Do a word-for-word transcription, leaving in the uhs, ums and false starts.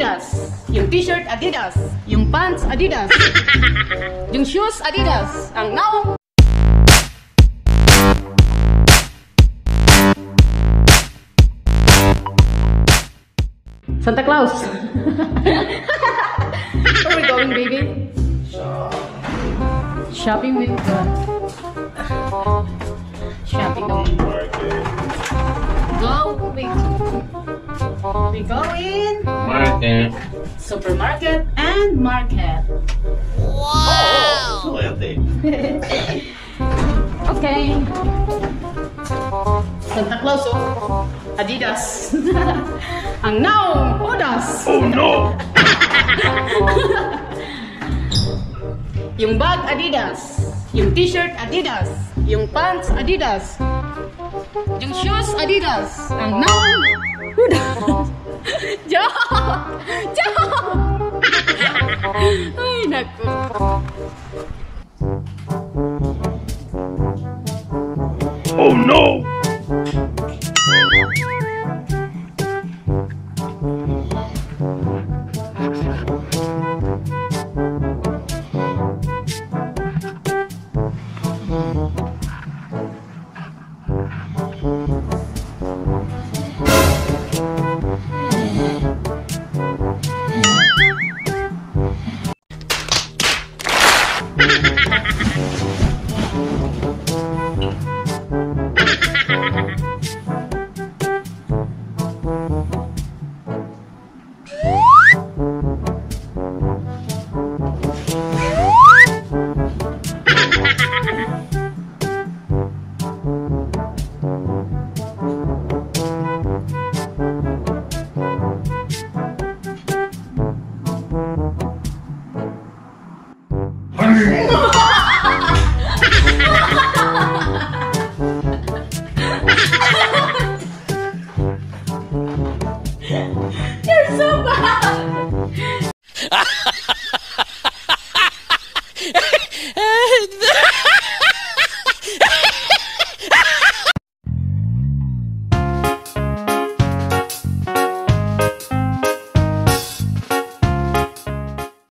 Adidas. Yung t-shirt Adidas. Yung pants Adidas. Yung shoes Adidas. Ang now Santa Claus. Where are we going, baby? Shopping with uh, shopping. Go. We, we go in Market. supermarket and market. Wow! Okay. Santa Claus, oh. Adidas. Ang now, Odas. Oh no! Yung bag Adidas. Yung t-shirt Adidas. Yung pants Adidas. Yung shoes Adidas. Ang now, Odas. Joke! Joke! Ay, naku. Oh no!